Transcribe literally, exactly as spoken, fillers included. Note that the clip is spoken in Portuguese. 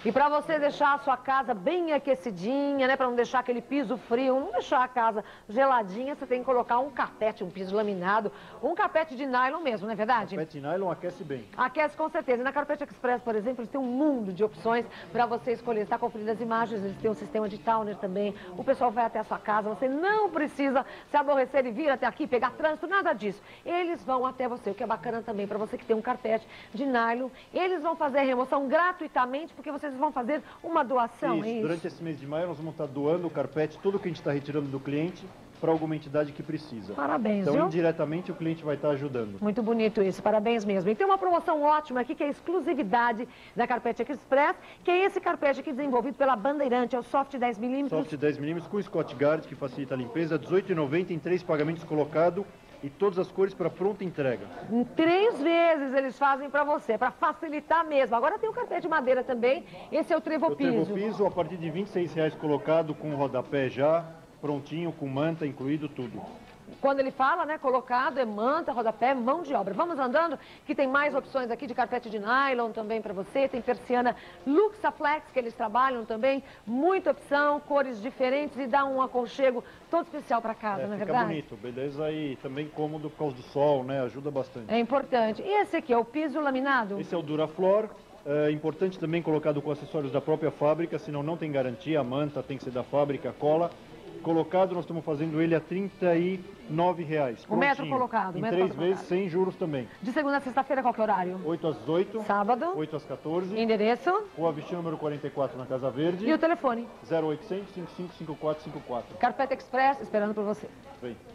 E para você deixar a sua casa bem aquecidinha, né? Para não deixar aquele piso frio, não deixar a casa geladinha, você tem que colocar um carpete, um piso laminado, um carpete de nylon mesmo, não é verdade? Carpete de nylon aquece bem. Aquece com certeza. E na Carpete Express, por exemplo, eles têm um mundo de opções para você escolher. Está conferindo as imagens, eles têm um sistema de towner também. O pessoal vai até a sua casa, você não precisa se aborrecer e vir até aqui, pegar trânsito, nada disso. Eles vão até você, o que é bacana também para você que tem um carpete de nylon. Eles vão fazer a remoção gratuitamente, porque vocês vão fazer uma doação, isso, é isso? Durante esse mês de maio nós vamos estar doando o carpete, tudo que a gente está retirando do cliente, para alguma entidade que precisa. Parabéns, Então, viu? indiretamente, o cliente vai estar ajudando. Muito bonito isso, parabéns mesmo. E tem uma promoção ótima aqui, que é a exclusividade da Carpete Express, que é esse carpete aqui desenvolvido pela Bandeirante, é o Soft dez milímetros. Soft dez milímetros com Scott Guard, que facilita a limpeza, dezoito reais e noventa centavos em três pagamentos colocado e todas as cores para pronta entrega. Em três vezes eles fazem para você, para facilitar mesmo. Agora tem o carpete de madeira também, esse é o trevopiso. O trevopiso a partir de vinte e seis reais colocado, com rodapé já, prontinho, com manta incluído, tudo. Quando ele fala, né, colocado, é manta, rodapé, mão de obra. Vamos andando, que tem mais opções aqui de carpete de nylon também para você. Tem persiana Luxaflex, que eles trabalham também. Muita opção, cores diferentes e dá um aconchego todo especial para casa, É, não é fica verdade? bonito, beleza? E também cômodo por causa do sol, né? Ajuda bastante. É importante. E esse aqui é o piso laminado? Esse é o Duraflor. É importante também colocado com acessórios da própria fábrica, senão não tem garantia. A manta tem que ser da fábrica, a cola. Colocado, nós estamos fazendo ele a trinta e nove reais. O metro colocado. Em metro três colocado. vezes, sem juros também. De segunda a sexta-feira, qual que é o horário? oito às dezoito. Sábado. oito às quatorze. Endereço? Rua Vestir, número quarenta e quatro, na Casa Verde. E o telefone? zero oitocentos, cinquenta e cinco, cinquenta e quatro cinquenta e quatro. Carpete Express, esperando por você. Vem.